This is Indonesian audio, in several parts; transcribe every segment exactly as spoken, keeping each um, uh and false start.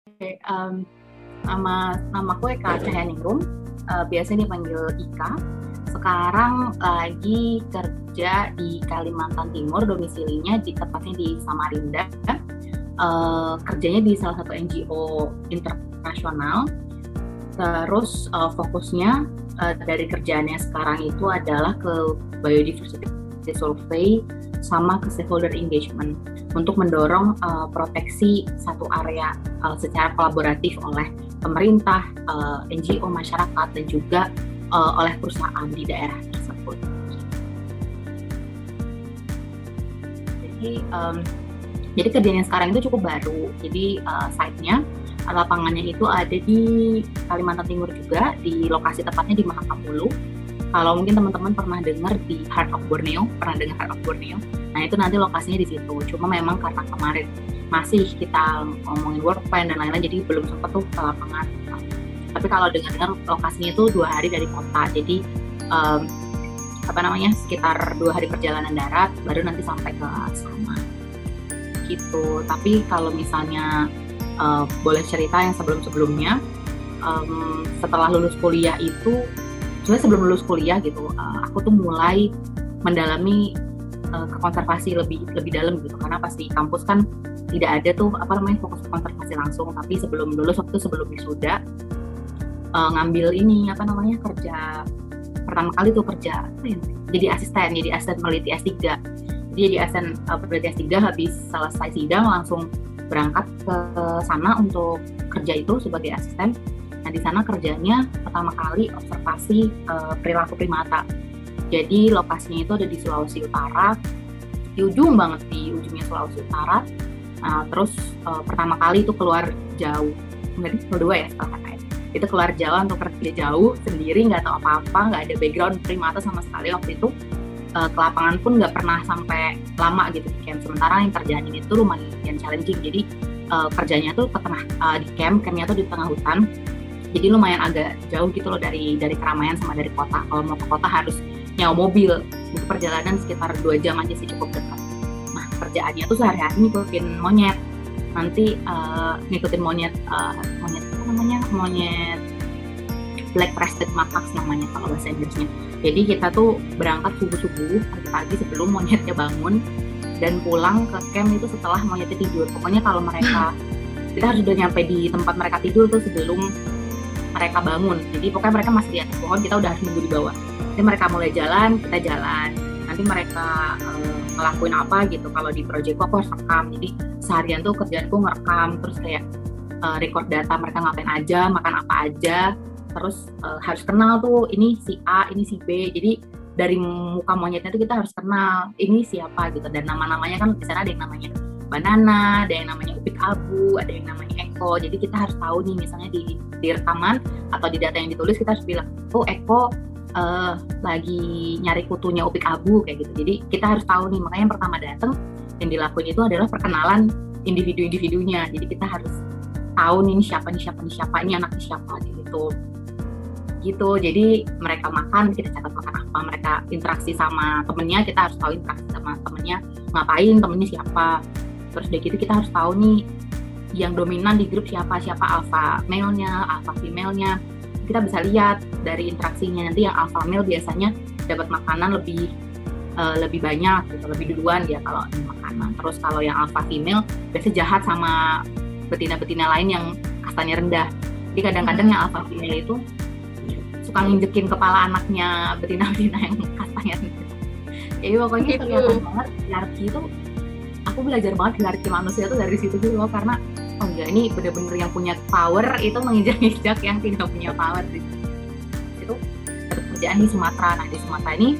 um, nama namaku Eka Cahyaningrum, uh, biasanya dipanggil Ika. Sekarang lagi kerja di Kalimantan Timur, domisilinya di tepatnya di Samarinda. Uh, kerjanya di salah satu N G O internasional. Terus uh, fokusnya uh, dari kerjaannya sekarang itu adalah ke biodiversity survey sama ke stakeholder engagement untuk mendorong uh, proteksi satu area uh, secara kolaboratif oleh pemerintah, uh, N G O, masyarakat, dan juga uh, oleh perusahaan di daerah tersebut. Jadi, um, jadi kerjaan yang sekarang itu cukup baru. Jadi uh, site-nya, lapangannya itu ada di Kalimantan Timur juga, di lokasi tepatnya di Mahakam Hulu. Kalau mungkin teman-teman pernah dengar di Heart of Borneo, pernah dengar Heart of Borneo, nah itu nanti lokasinya di situ. Cuma memang karena kemarin masih kita ngomongin work plan dan lain-lain, jadi belum sempat tuh ke lapangan. Tapi kalau dengar-dengar lokasinya itu dua hari dari kota, jadi um, apa namanya sekitar dua hari perjalanan darat, baru nanti sampai ke sana. Gitu. Tapi kalau misalnya uh, boleh cerita yang sebelum-sebelumnya, um, setelah lulus kuliah itu sebenarnya sebelum lulus kuliah gitu, uh, aku tuh mulai mendalami uh, ke konservasi lebih lebih dalam gitu, karena pas di kampus kan tidak ada tuh apa namanya fokus ke konservasi langsung. Tapi sebelum lulus, waktu sebelum wisuda, uh, ngambil ini apa namanya kerja pertama kali tuh kerja apa ya, jadi asisten, jadi asisten peneliti S tiga. Jadi jadi asisten uh, peneliti S tiga, habis selesai sidang langsung berangkat ke sana untuk kerja itu sebagai asisten. Nah, di sana kerjanya pertama kali observasi uh, perilaku primata. Jadi lokasinya itu ada di Sulawesi Utara, di ujung banget, di ujungnya Sulawesi Utara. Nah, terus uh, pertama kali itu keluar jauh, enggak di kedua ya setelah K K N. Itu keluar Jawa untuk kerja jauh sendiri, nggak tahu apa-apa, nggak ada background primata sama sekali waktu itu. Uh, ke lapangan pun nggak pernah sampai lama gitu di camp. Sementara yang kerjaan ini tuh lumayan challenging. Jadi uh, kerjanya tuh ke tengah uh, di camp, campnya tuh di tengah hutan. Jadi lumayan agak jauh gitu loh dari dari keramaian sama dari kota. Kalau mau ke kota harus nyawa mobil. Itu perjalanan sekitar dua jam aja sih, cukup dekat. Nah, kerjaannya tuh sehari-hari ngikutin monyet. Nanti uh, ngikutin monyet, uh, monyet apa namanya? Monyet black-breasted macaques namanya kalau bahasa Inggrisnya. Jadi kita tuh berangkat subuh-subuh, pagi-pagi sebelum monyetnya bangun, dan pulang ke camp itu setelah monyetnya tidur. Pokoknya kalau mereka, kita harus udah nyampe di tempat mereka tidur tuh sebelum mereka bangun. Jadi pokoknya mereka masih di atas pohon, kita udah harus nunggu di bawah. Jadi mereka mulai jalan, kita jalan. Nanti mereka uh, ngelakuin apa gitu. Kalau di projectku aku harus rekam. Jadi seharian tuh kerjaanku ngerekam, terus kayak uh, record data mereka ngapain aja, makan apa aja. Terus uh, harus kenal tuh ini si A, ini si B. Jadi dari muka monyetnya tuh kita harus kenal ini siapa gitu. Dan nama-namanya kan di sana ada yang namanya Banana, ada yang namanya Upik Abu, ada yang namanya Eko. Jadi kita harus tahu nih, misalnya di, di rekaman atau di data yang ditulis kita harus bilang, oh Eko uh, lagi nyari kutunya Upik Abu kayak gitu. Jadi kita harus tahu nih, makanya yang pertama datang yang dilakuin itu adalah perkenalan individu-individunya. Jadi kita harus tahu nih ini siapa nih siapa nih siapa ini anaknya siapa gitu. Gitu. Jadi mereka makan, kita catat makan apa, mereka interaksi sama temennya, kita harus tahu interaksi sama temennya ngapain, temennya siapa. Terus dari gitu kita harus tahu nih yang dominan di grup siapa, siapa alpha male-nya, alpha female-nya. Kita bisa lihat dari interaksinya. Nanti yang alpha male biasanya dapat makanan lebih uh, lebih banyak gitu, lebih duluan dia kalau ini makanan. Terus kalau yang alpha female biasanya jahat sama betina-betina lain yang kastanya rendah. Jadi kadang-kadang yang alpha female itu suka nginjekin kepala anaknya betina-betina yang kastanya rendah. Jadi pokoknya kelihatan banget hierarki itu. Aku belajar banget hierarki manusia tuh dari situ dulu loh, karena oh enggak, ini bener-bener yang punya power itu menginjak-injak yang tidak punya power gitu. Itu kerjaan di Sumatera. Nah di Sumatera ini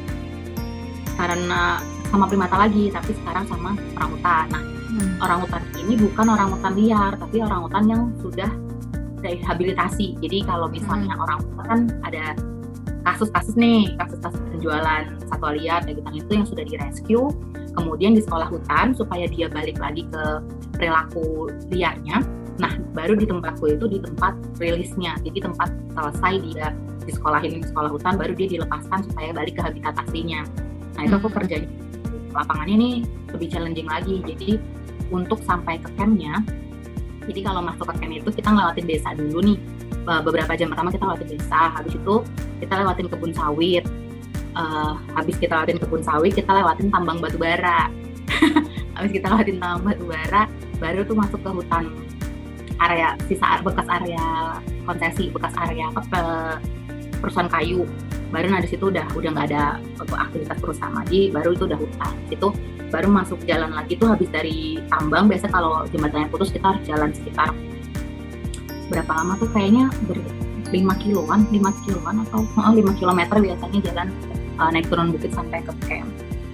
karena sama primata lagi, tapi sekarang sama orangutan. Nah hmm. orangutan ini bukan orangutan liar, tapi orangutan yang sudah rehabilitasi. Jadi kalau misalnya hmm. orangutan kan ada kasus-kasus nih, kasus-kasus penjualan satwa liar kayak gitu, itu yang sudah direscue, kemudian di sekolah hutan supaya dia balik lagi ke perilaku liarnya. Nah, baru di tempatku itu di tempat rilisnya. Jadi tempat selesai dia di sekolah ini, di sekolah hutan, baru dia dilepaskan supaya balik ke habitat aslinya. Nah, itu aku kerja di lapangannya ini lebih challenging lagi. Jadi untuk sampai ke campnya Jadi kalau masuk ke camp itu kita ngelewatin desa dulu nih. Beberapa jam pertama kita lewatin desa, habis itu kita lewatin kebun sawit. Uh, habis kita lewatin kebun sawit, kita lewatin tambang batu bara. Habis kita lewatin tambang batu bara, baru tuh masuk ke hutan area sisa bekas area konsesi, bekas area apa, perusahaan kayu. Baru nah di situ udah udah nggak ada aktivitas perusahaan lagi, baru itu udah hutan. Itu baru masuk jalan lagi tuh habis dari tambang. Biasa kalau jembatannya putus kita harus jalan sekitar berapa lama tuh kayaknya lima kiloan, lima kiloan atau oh, lima kilometer biasanya jalan uh, naik turun bukit sampai ke camp.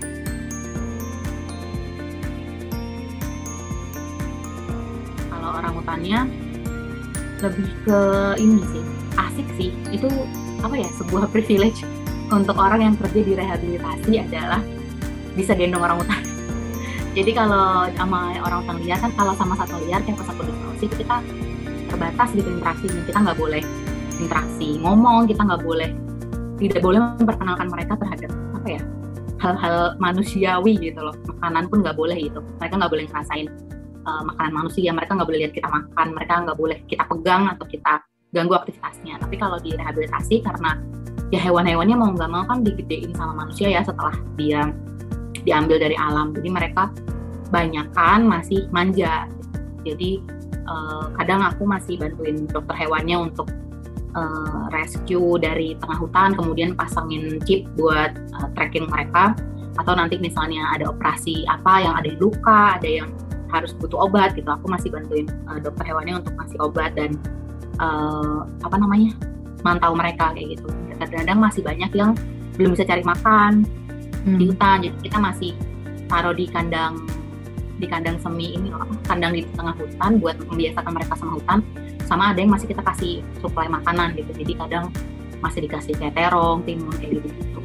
Kalau orang hutannya lebih ke ini sih, asik sih. Itu apa ya, sebuah privilege untuk orang yang kerja di rehabilitasi adalah bisa gendong orang hutan. Jadi kalau sama orang hutan liar kan, kalau sama satwa liar kayak pesat Sulawesi itu kita terbatas gitu interaksinya, kita nggak boleh interaksi ngomong, kita nggak boleh tidak boleh memperkenalkan mereka terhadap apa ya, hal-hal manusiawi gitu loh. Makanan pun nggak boleh gitu, mereka nggak boleh ngerasain uh, makanan manusia, mereka nggak boleh lihat kita makan, mereka nggak boleh kita pegang atau kita ganggu aktivitasnya. Tapi kalau di rehabilitasi, karena ya hewan-hewannya mau nggak mau kan digedein sama manusia ya setelah dia diambil dari alam, jadi mereka banyakan masih manja. Jadi uh, kadang aku masih bantuin dokter hewannya untuk uh, rescue dari tengah hutan, kemudian pasangin chip buat uh, tracking mereka, atau nanti misalnya ada operasi apa yang ada yang luka, ada yang harus butuh obat gitu, aku masih bantuin uh, dokter hewannya untuk ngasih obat dan uh, apa namanya mantau mereka kayak gitu. Kadang-kadang masih banyak yang belum bisa cari makan hmm. di hutan, jadi kita masih taruh di kandang di kandang semi ini loh, kandang di tengah hutan buat membiasakan mereka sama hutan. Sama ada yang masih kita kasih suplai makanan gitu, jadi kadang masih dikasih kayak terong, timun kayak gitu gitu.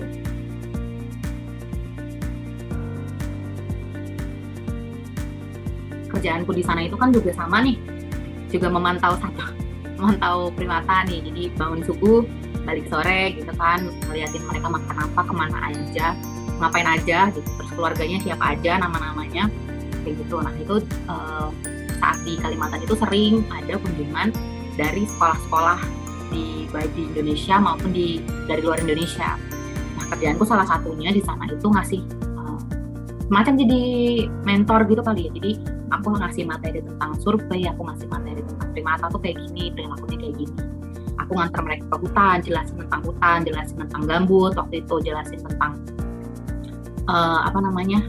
Kerjaanku di sana itu kan juga sama nih, juga memantau satu memantau primata nih. Jadi bangun subuh, balik sore gitu kan, ngeliatin mereka makan apa, kemana aja, ngapain aja gitu, terus keluarganya siapa aja, nama-namanya kayak gitu. Nah itu uh, saat di Kalimantan itu sering ada kunjungan dari sekolah-sekolah di baik di Indonesia maupun di dari luar Indonesia. Nah kerjaanku salah satunya di sana itu ngasih uh, macam jadi mentor gitu kali ya. Jadi aku ngasih materi tentang survei, aku ngasih materi tentang primata tuh kayak gini, perilakunya kayak gini. Aku nganter mereka ke hutan, jelasin tentang hutan, jelasin tentang gambut, waktu itu jelasin tentang uh, apa namanya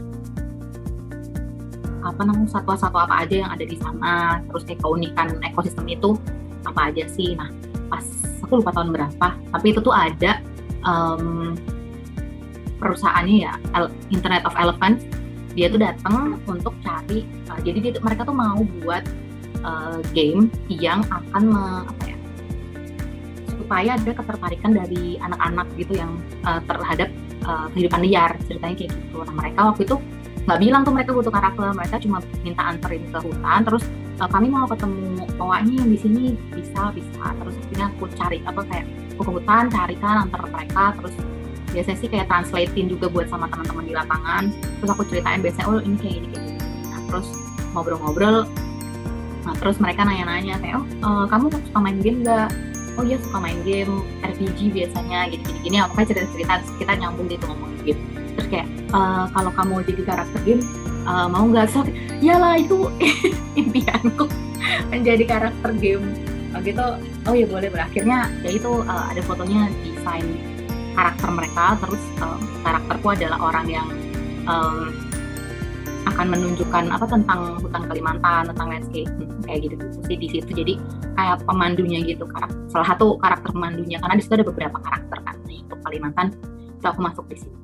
apa namanya satwa-satwa apa aja yang ada di sana, terus kayak keunikan ekosistem itu apa aja sih. Nah pas aku lupa tahun berapa, tapi itu tuh ada um, perusahaannya ya Internet of Elephants, dia tuh datang untuk cari uh, jadi dia, mereka tuh mau buat uh, game yang akan me, apa ya supaya ada ketertarikan dari anak-anak gitu yang uh, terhadap uh, kehidupan liar, ceritanya kayak gitu. Nah mereka waktu itu nggak bilang tuh mereka butuh karakter, mereka cuma minta anterin ke hutan, terus uh, kami mau ketemu oanya yang di sini, bisa bisa terus akhirnya aku cari apa kayak aku ke hutan carikan antar mereka, terus biasanya sih kayak translatein juga buat sama teman-teman di lapangan, terus aku ceritain biasanya oh ini kayak gini kayak gini, nah terus ngobrol-ngobrol, nah terus mereka nanya-nanya kayak oh uh, kamu suka main game nggak? Oh iya suka main game R P G biasanya gini-gini, aku kayak cerita-cerita kita nyambung gitu ngomongin game. Terus kayak uh, kalau kamu jadi karakter game uh, mau nggak? So iyalah itu impianku menjadi karakter game gitu. Oh ya boleh. Berakhirnya ya itu uh, ada fotonya desain karakter mereka, terus um, karakterku adalah orang yang um, akan menunjukkan apa tentang hutan Kalimantan, tentang landscape kayak gitu sih di situ. Jadi kayak pemandunya gitu, karakter, salah satu karakter pemandunya, karena di situ ada beberapa karakter kan. Nah, untuk Kalimantan itu aku masuk di situ.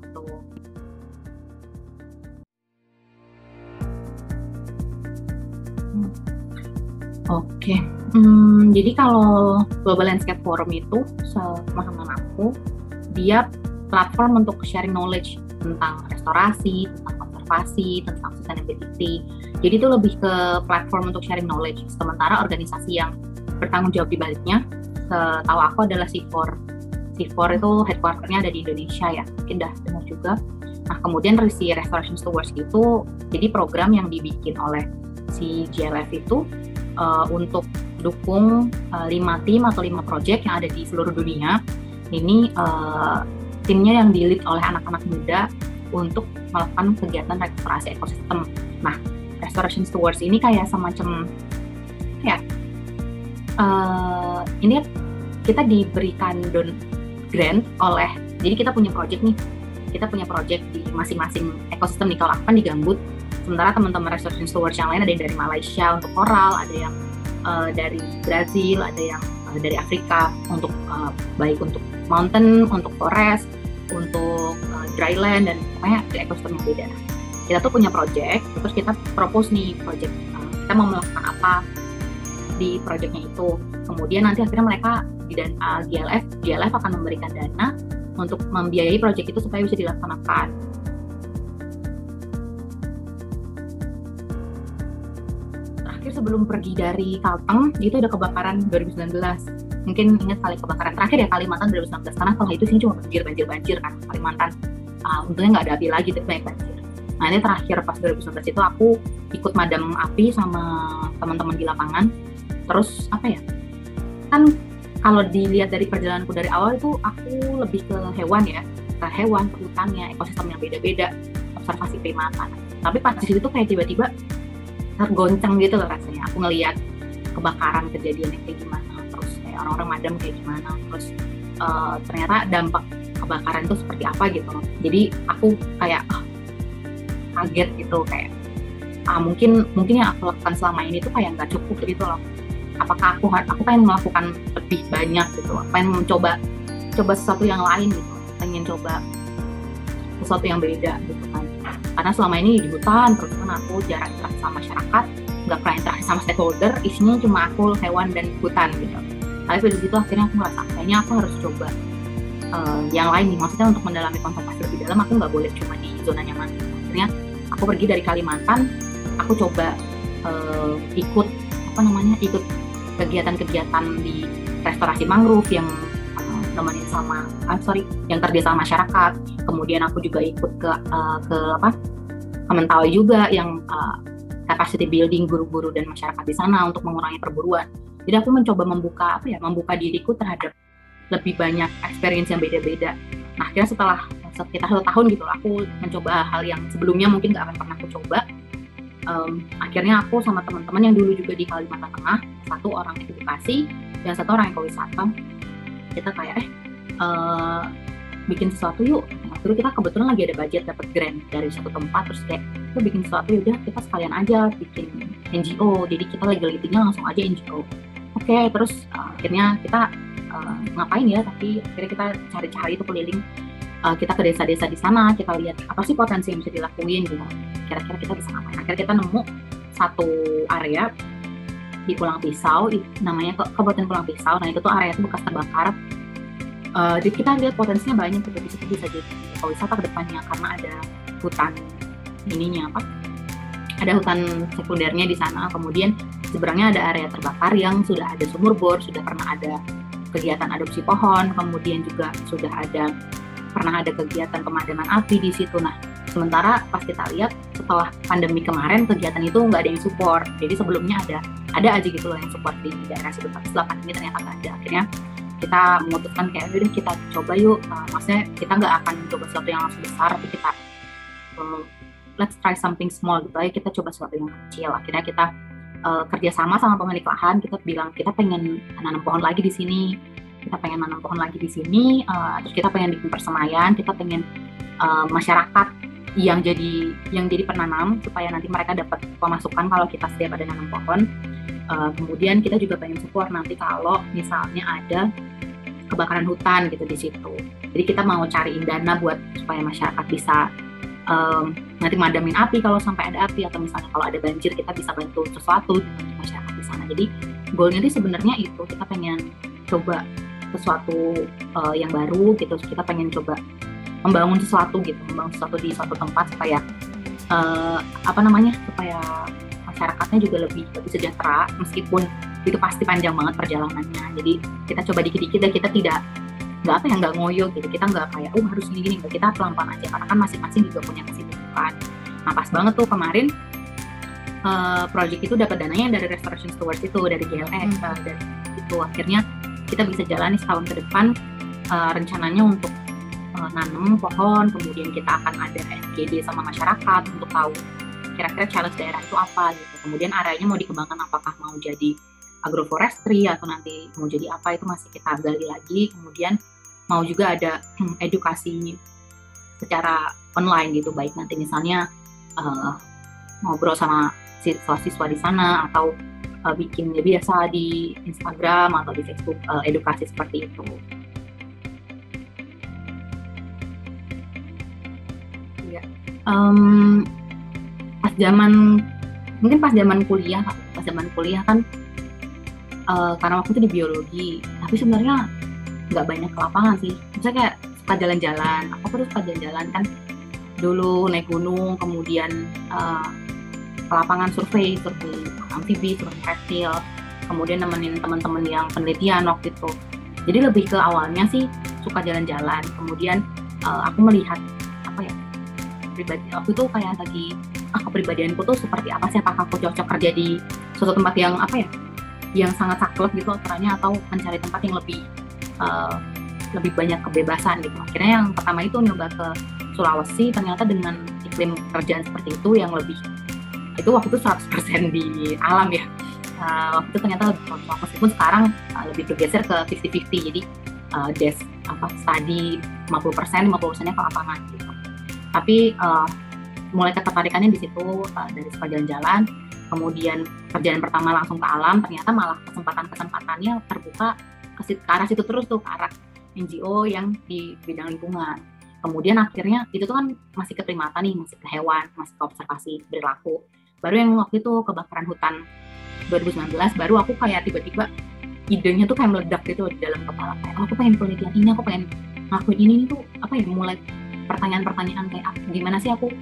Hmm. Oke, okay. hmm, jadi kalau Global Landscape Forum itu sepemahaman aku, dia platform untuk sharing knowledge tentang restorasi, tentang konservasi, tentang sustainability. Jadi itu lebih ke platform untuk sharing knowledge. Sementara organisasi yang bertanggung jawab di baliknya, setahu aku adalah C four. C four itu headquarter-nya ada di Indonesia ya, mungkin dah dengar juga. Nah kemudian si Restoration Stewards itu jadi program yang dibikin oleh si G L F itu uh, untuk dukung uh, lima tim atau lima project yang ada di seluruh dunia. Ini uh, timnya yang di-lead oleh anak-anak muda untuk melakukan kegiatan restorasi ekosistem. Nah, Restoration Stewards ini kayak semacam ya uh, ini kita diberikan don grant oleh, jadi kita punya project nih, kita punya project di masing-masing ekosistem nih. Kalau aku kan di Gambut, sementara teman-teman Restoration Stewards yang lain ada yang dari Malaysia untuk coral, ada yang uh, dari Brazil, ada yang uh, dari Afrika untuk uh, baik untuk mountain, untuk forest, untuk uh, dryland, dan pokoknya di ekosistem yang beda. Kita tuh punya project, terus kita propose nih project, uh, kita mau melakukan apa di projectnya itu. Kemudian nanti akhirnya mereka di dan uh, G L F, G L F akan memberikan dana untuk membiayai project itu supaya bisa dilaksanakan. Terakhir sebelum pergi dari Kalteng, itu ada kebakaran dua ribu sembilan belas. Mungkin ingat kali kebakaran terakhir ya Kalimantan dua ribu sembilan belas, karena kalau itu sih cuma banjir-banjir-banjir kan Kalimantan. Uh, untungnya nggak ada api lagi, tapi banyak banjir. Nah ini terakhir pas dua ribu sembilan belas itu aku ikut madam api sama teman-teman di lapangan. Terus apa ya, kan kalau dilihat dari perjalananku dari awal itu aku lebih ke hewan ya, ke hewan, ke hutannya, ekosistem yang beda-beda, observasi primata. Tapi pas di situ tuh kayak tiba-tiba tergoncang gitu loh rasanya. Aku ngelihat kebakaran kejadiannya kayak gimana, terus kayak orang-orang madam kayak gimana, terus uh, ternyata dampak kebakaran itu seperti apa gitu loh. Jadi aku kayak oh, kaget gitu, kayak ah, mungkin mungkin yang aku lakukan selama ini tuh kayak nggak cukup gitu loh. Apakah aku aku pengen melakukan lebih banyak gitu, pengen mencoba coba sesuatu yang lain gitu, pengen coba sesuatu yang beda gitu kan. Karena selama ini di hutan terus kan aku jarang interaksi sama masyarakat, nggak pernah interaksi sama stakeholder, isinya cuma aku, hewan, dan hutan gitu. Tapi dari situ akhirnya aku merasa kayaknya aku harus coba uh, yang lain nih, maksudnya untuk mendalami konservasi lebih dalam aku nggak boleh cuma di zona nyaman. Akhirnya aku pergi dari Kalimantan, aku coba uh, ikut apa namanya ikut kegiatan-kegiatan di restorasi mangrove yang uh, nemenin sama, ah, sorry, yang kerja sama masyarakat. Kemudian aku juga ikut ke uh, ke apa, Mentawai juga yang uh, capacity building guru-guru dan masyarakat di sana untuk mengurangi perburuan. Jadi aku mencoba membuka apa ya, membuka diriku terhadap lebih banyak experience yang beda-beda. Nah akhirnya setelah sekitar satu tahun gitu, aku mencoba hal yang sebelumnya mungkin nggak akan pernah aku coba. Um, akhirnya aku sama teman-teman yang dulu juga di Kalimantan Tengah, satu orang edukasi dan satu orang ekowisata, kita kayak eh uh, bikin sesuatu yuk. Nah, terus kita kebetulan lagi ada budget dapat grant dari satu tempat, terus kayak kita bikin sesuatu, ya udah kita sekalian aja bikin N G O. Jadi kita legalitinya langsung aja N G O. Oke, okay, terus uh, akhirnya kita uh, ngapain ya? Tapi akhirnya kita cari-cari itu keliling. Uh, kita ke desa-desa di sana, kita lihat apa sih potensi yang bisa dilakuin gitu. Kira-kira kita bisa ngapain. Akhirnya kita nemu satu area di Pulang Pisau, namanya Kabupaten Pulang Pisau. Nah itu tuh area itu bekas terbakar. Uh, jadi kita lihat potensinya banyak, gitu. Di situ bisa jadi ekowisata ke depannya karena ada hutan ininya apa? Ada hutan sekundernya di sana. Kemudian seberangnya ada area terbakar yang sudah ada sumur bor, sudah pernah ada kegiatan adopsi pohon, kemudian juga sudah ada pernah ada kegiatan pemadaman api di situ. Nah, sementara pas kita lihat setelah pandemi kemarin kegiatan itu nggak ada yang support. Jadi sebelumnya ada ada aja gitu loh yang support di daerah situ. Tapi setelah pandemi ternyata nggak ada. Akhirnya kita memutuskan kayak udah kita coba yuk. Uh, maksudnya kita nggak akan coba sesuatu yang langsung besar, tapi kita uh, let's try something small gitu aja. Kita coba sesuatu yang kecil. Akhirnya kita uh, kerjasama sama pemilik lahan. Kita bilang kita pengen nanam pohon lagi di sini. Kita pengen nanam pohon lagi di sini, uh, terus kita pengen bikin persemayan, kita pengen uh, masyarakat yang jadi yang jadi penanam supaya nanti mereka dapat pemasukan kalau kita setiap ada nanam pohon. Uh, kemudian kita juga pengen support nanti kalau misalnya ada kebakaran hutan gitu di situ. Jadi kita mau cariin dana buat supaya masyarakat bisa um, nanti madamin api kalau sampai ada api, atau misalnya kalau ada banjir kita bisa bantu sesuatu dengan masyarakat di sana. Jadi goalnya itu sebenarnya itu kita pengen coba sesuatu uh, yang baru gitu, kita pengen coba membangun sesuatu gitu, membangun sesuatu di suatu tempat supaya uh, apa namanya supaya masyarakatnya juga lebih lebih sejahtera, meskipun itu pasti panjang banget perjalanannya. Jadi kita coba dikit-dikit dan kita tidak nggak apa ya nggak ngoyo gitu, kita nggak kayak oh harus gini-gini, kita pelan-pelan aja karena kan masing-masing juga punya kesibukan. Nah pas banget tuh kemarin uh, project itu dapat dananya dari Restoration Stewards itu, dari G L X, hmm. uh, dan itu akhirnya kita bisa jalani setahun ke depan. Uh, rencananya untuk uh, nanam pohon, kemudian kita akan ada S G D sama masyarakat untuk tahu kira-kira challenge daerah itu apa gitu. Kemudian areanya mau dikembangkan apakah mau jadi agroforestry atau nanti mau jadi apa, itu masih kita gali lagi. Kemudian mau juga ada hmm, edukasi secara online gitu, baik nanti misalnya uh, ngobrol sama siswa-siswa di sana atau uh, bikin ya biasa di Instagram atau di Facebook uh, edukasi seperti itu. Ya. Um, pas zaman mungkin pas zaman kuliah pas zaman kuliah kan uh, karena waktu itu di biologi, tapi sebenarnya nggak banyak ke lapangan sih. Misalnya kayak suka jalan-jalan, aku terus suka jalan-jalan kan dulu, naik gunung, kemudian uh, ke lapangan survei survei amfibi, survei reptil, kemudian nemenin teman-teman yang penelitian waktu itu. Jadi lebih ke awalnya sih suka jalan-jalan, kemudian uh, aku melihat apa ya pribadi aku itu kayak lagi ah kepribadianku tuh seperti apa sih, apakah aku cocok kerja di suatu tempat yang apa ya yang sangat saklek gitu aturannya, atau mencari tempat yang lebih uh, lebih banyak kebebasan gitu. Akhirnya yang pertama itu nyoba ke Sulawesi, ternyata dengan iklim kerjaan seperti itu yang lebih itu waktu itu seratus persen di alam ya, uh, waktu itu ternyata lebih cocok, meskipun sekarang uh, lebih bergeser ke fifty fifty, jadi uh, desk apa study lima puluh persen, lima puluh persennya ke lapangan gitu. Tapi uh, mulai ketertarikannya di situ uh, dari suka jalan-jalan, kemudian kerjaan pertama langsung ke alam, ternyata malah kesempatan-kesempatannya terbuka ke, ke arah situ terus tuh, ke arah N G O yang di bidang lingkungan. Kemudian akhirnya itu tuh kan masih ke primata nih, masih ke hewan, masih ke observasi perilaku. Baru yang waktu itu kebakaran hutan dua ribu sembilan belas, baru aku kayak tiba-tiba idenya tuh kayak meledak gitu di dalam kepala, kayak oh, aku pengen penelitian ini, aku pengen ngelakuin ini tuh apa ya, mulai pertanyaan-pertanyaan kayak ah, gimana sih aku,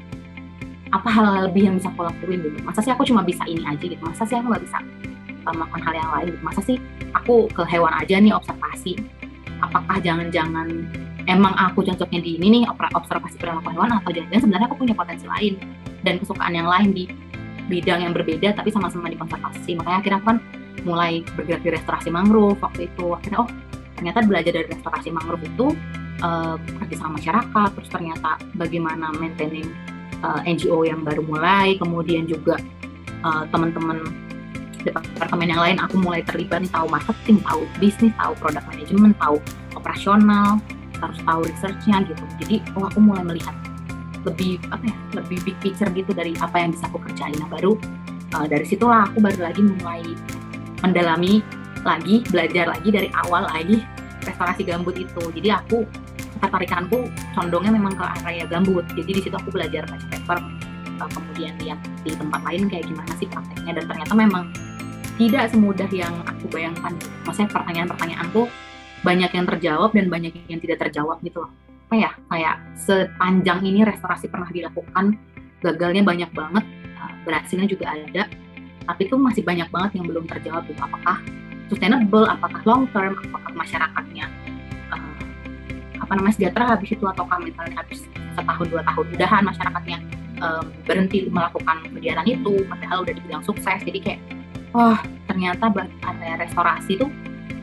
apa hal lebih yang bisa aku lakuin gitu, masa sih aku cuma bisa ini aja gitu, masa sih aku nggak bisa uh, melakukan hal yang lain gitu, masa sih aku ke hewan aja nih observasi, apakah jangan-jangan emang aku cocoknya di ini nih observasi perilaku hewan, atau jangan-jangan sebenarnya aku punya potensi lain dan kesukaan yang lain di bidang yang berbeda tapi sama-sama di konservasi. Makanya akhirnya aku kan mulai bergerak di restorasi mangrove waktu itu. Akhirnya oh ternyata belajar dari restorasi mangrove itu uh, kerja sama masyarakat, terus ternyata bagaimana maintaining uh, N G O yang baru mulai, kemudian juga uh, teman-teman departemen yang lain aku mulai terlibat nih, tahu marketing, tahu bisnis, tahu product management, tahu operasional, harus tahu research-nya gitu. Jadi oh aku mulai melihat lebih apa ya, lebih big picture gitu dari apa yang bisa aku kerjain. Nah baru uh, dari situlah aku baru lagi mulai mendalami lagi, belajar lagi dari awal lagi restorasi gambut itu. Jadi aku ketertarikanku condongnya memang ke area gambut. Jadi di situ aku belajar baca paper, uh, kemudian lihat di tempat lain kayak gimana sih prakteknya, dan ternyata memang tidak semudah yang aku bayangkan. Maksudnya pertanyaan-pertanyaanku banyak yang terjawab dan banyak yang tidak terjawab gitu loh. Apa ya, kayak sepanjang ini restorasi pernah dilakukan, gagalnya banyak banget, berhasilnya juga ada, tapi itu masih banyak banget yang belum terjawab gitu. Apakah sustainable, apakah long term, apakah masyarakatnya uh, apa namanya sejahtera habis itu, ataukah misalnya habis setahun dua tahun udahan masyarakatnya um, berhenti melakukan kegiatan itu padahal udah dibilang sukses. Jadi kayak wah ternyata area restorasi itu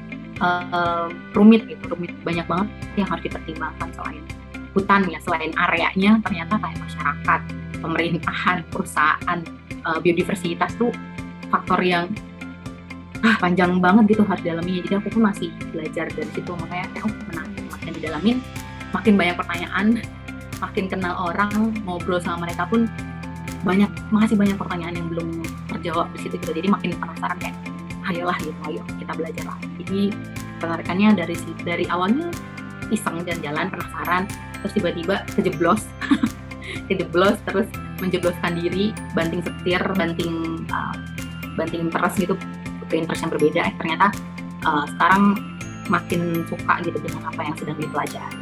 Uh, rumit gitu, rumit, banyak banget yang harus dipertimbangkan selain hutan ya, selain areanya, ternyata kayak masyarakat, pemerintahan, perusahaan, uh, biodiversitas tuh faktor yang ah, panjang banget gitu harus dalaminya. Jadi aku pun masih belajar dari situ, makanya kayak oh menarik, makin didalamin makin banyak pertanyaan, makin kenal orang, ngobrol sama mereka pun banyak, masih banyak pertanyaan yang belum terjawab di situ gitu. Jadi makin penasaran kayak ayolah gitu, ayo kita belajar lah. Jadi penarikannya dari dari awalnya iseng jalan-jalan, penasaran, terus tiba-tiba kejeblos, kejeblos terus menjebloskan diri, banting setir, banting uh, banting interest gitu, ke interest yang berbeda. Eh ternyata uh, sekarang makin suka gitu dengan apa yang sedang dipelajari.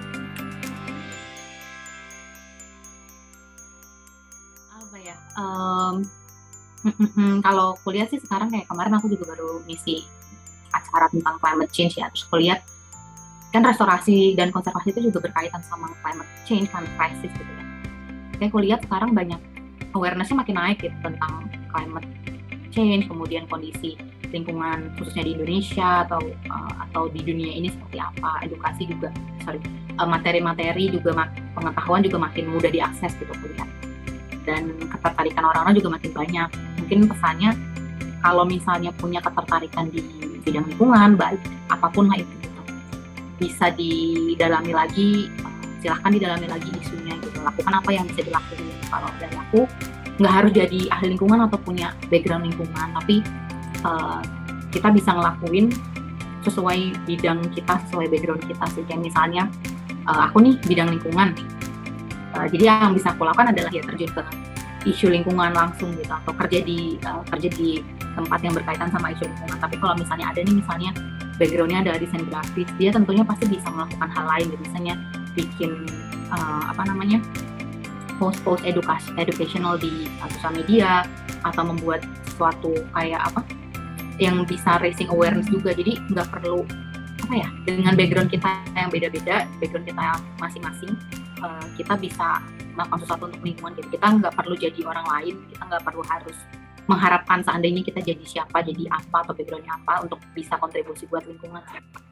Apa ya? Um, Mm-hmm. Kalau kuliah sih sekarang kayak kemarin aku juga baru ngisi acara tentang climate change ya, terus kuliah kan restorasi dan konservasi itu juga berkaitan sama climate change, climate crisis gitu ya. Kayak kuliah sekarang banyak awareness-nya makin naik gitu tentang climate change, kemudian kondisi lingkungan khususnya di Indonesia atau uh, atau di dunia ini seperti apa. Edukasi juga, sorry, uh, materi-materi juga mak- pengetahuan juga makin mudah diakses gitu kuliah. Dan ketertarikan orang-orang juga makin banyak. Mungkin pesannya kalau misalnya punya ketertarikan di bidang lingkungan, baik apapun lah itu gitu, bisa didalami lagi, silahkan didalami lagi isunya gitu. Lakukan apa yang bisa dilakukan. Kalau dari aku nggak harus jadi ahli lingkungan atau punya background lingkungan, tapi uh, kita bisa ngelakuin sesuai bidang kita, sesuai background kita sih. Kayak misalnya uh, aku nih bidang lingkungan, uh, jadi yang bisa aku lakukan adalah ya terjun ke isu lingkungan langsung gitu, atau kerja di uh, kerja di tempat yang berkaitan sama isu lingkungan. Tapi kalau misalnya ada nih misalnya backgroundnya adalah desain grafis, dia tentunya pasti bisa melakukan hal lain gitu, misalnya bikin uh, apa namanya post-post edukasi educational di uh, sosial media, atau membuat sesuatu kayak apa yang bisa raising awareness juga. Jadi nggak perlu apa ya, dengan background kita yang beda-beda, background kita yang masing-masing, uh, kita bisa melakukan sesuatu untuk lingkungan gitu. Kita nggak perlu jadi orang lain, kita nggak perlu harus mengharapkan seandainya kita jadi siapa, jadi apa, atau backgroundnya apa untuk bisa kontribusi buat lingkungan.